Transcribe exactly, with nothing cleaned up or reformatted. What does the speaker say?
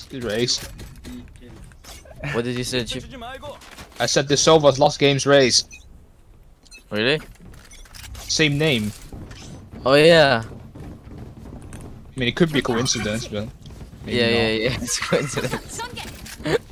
race. What did you say, Chip? I said the Sova's Lost Games race. Really? Same name. Oh yeah. I mean, it could be a coincidence, but maybe Yeah, not. yeah, yeah. It's a coincidence.